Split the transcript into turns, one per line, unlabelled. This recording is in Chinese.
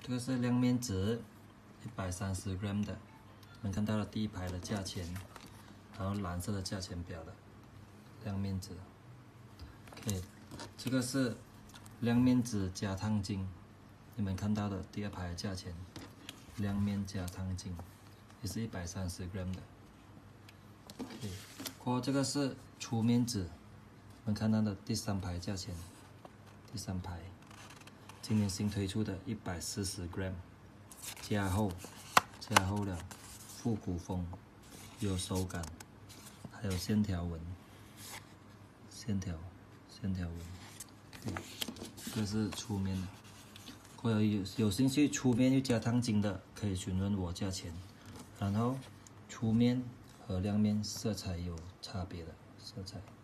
这个是亮面纸，130g 的。我们看到了第一排的价钱，然后蓝色的价钱表的亮面纸。OK， 这个是亮面纸加烫金，你们看到的第二排的价钱，亮面加烫金，也是130g 的。OK， 过后这个是粗面纸，我们看到的第三排价钱，第三排。 今年新推出的140g， 加厚了，复古风，有手感，还有线条纹，线条纹，这是粗面的。如果有兴趣粗面又加烫金的，可以询问我价钱。然后粗面和亮面色彩有差别的色彩。